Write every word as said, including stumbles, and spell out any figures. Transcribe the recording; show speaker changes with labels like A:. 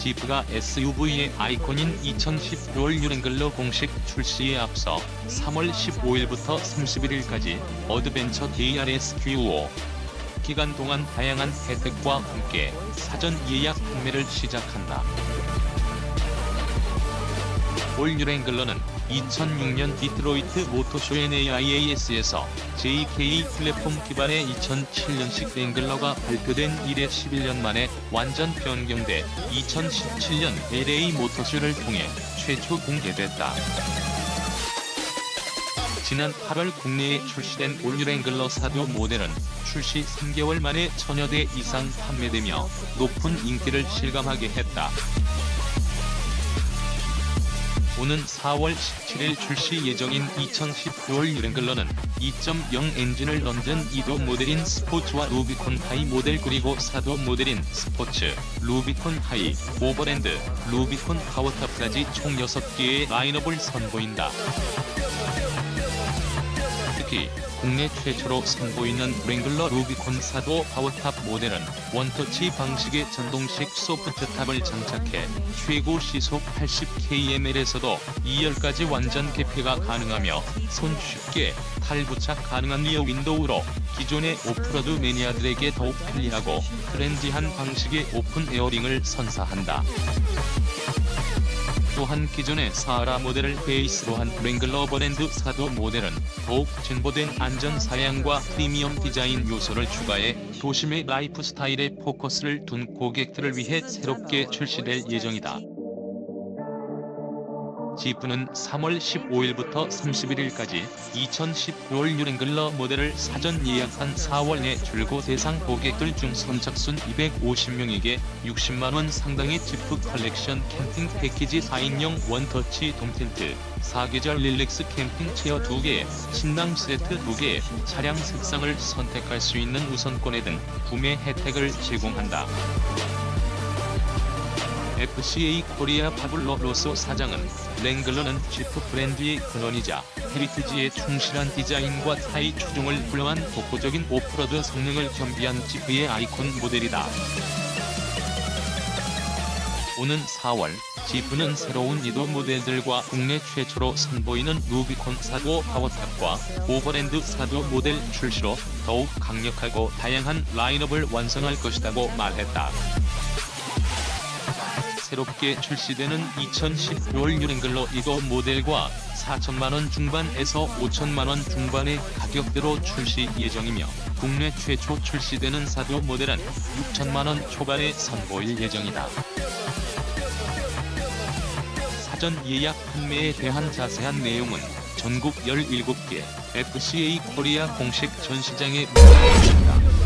A: 지프가 에스유브이의 아이콘인 이천십 듀얼 랭글러 공식 출시에 앞서 삼월 십오일부터 삼십일일까지 어드벤처 디알에스큐오 기간 동안 다양한 혜택과 함께 사전 예약 판매를 시작한다. 올 랭글러는 이천육년 디트로이트 모터쇼 엔에이아이에이에스에서 제이케이 플랫폼 기반의 이천칠년식 랭글러가 발표된 이래 십일년 만에 완전 변경돼 이천십칠년 엘에이 모터쇼를 통해 최초 공개됐다. 지난 팔월 국내에 출시된 올 랭글러 사도 모델은 출시 삼개월 만에 천여 대 이상 판매되며 높은 인기를 실감하게 했다. 오는 사월 십칠일 출시 예정인 이천십 듀얼 랭글러는 이 점 영 엔진을 넣은 이도 모델인 스포츠와 루비콘 하이 모델 그리고 사도 모델인 스포츠, 루비콘 하이, 오버랜드, 루비콘 파워탑까지 총 여섯 개의 라인업을 선보인다. 특히 국내 최초로 선보이는 랭글러 루비콘 사도 파워탑 모델은 원터치 방식의 전동식 소프트탑을 장착해 최고 시속 팔십 킬로미터에서도 이열까지 완전 개폐가 가능하며 손 쉽게 탈부착 가능한 리어 윈도우로 기존의 오프로드 매니아들에게 더욱 편리하고 트렌디한 방식의 오픈 에어링을 선사한다. 또한 기존의 사하라 모델을 베이스로 한 랭글러 버랜드 사도 모델은 더욱 진보된 안전 사양과 프리미엄 디자인 요소를 추가해 도심의 라이프 스타일에 포커스를 둔 고객들을 위해 새롭게 출시될 예정이다. 지프는 삼월 십오일부터 삼십일일까지 이천십 듀얼 랭글러 모델을 사전 예약한 사월 내 출고 대상 고객들 중 선착순 이백오십명에게 육십만 원 상당의 지프 컬렉션 캠핑 패키지 사인용 원터치 돔텐트, 사계절 릴렉스 캠핑 체어 두 개, 침낭 세트 두 개, 차량 색상을 선택할 수 있는 우선권에 등 구매 혜택을 제공한다. 에프씨에이 코리아 파블로 로소 사장은 랭글러는 지프 브랜드의 근원이자 헤리티지에 충실한 디자인과 타이 추종을 불허한 독보적인 오프로드 성능을 겸비한 지프의 아이콘 모델이다. 오는 사월, 지프는 새로운 이도 모델들과 국내 최초로 선보이는 루비콘 사도 파워탑과 오버랜드 사도 모델 출시로 더욱 강력하고 다양한 라인업을 완성할 것이라고 말했다. 새롭게 출시되는 이천십 듀얼 랭글러 이도 모델과 사천만 원 중반에서 오천만 원 중반의 가격대로 출시 예정이며 국내 최초 출시되는 사도 모델은 육천만 원 초반에 선보일 예정이다. 사전 예약 판매에 대한 자세한 내용은 전국 열일곱 개 에프씨에이 코리아 공식 전시장에 문의해 주십니다.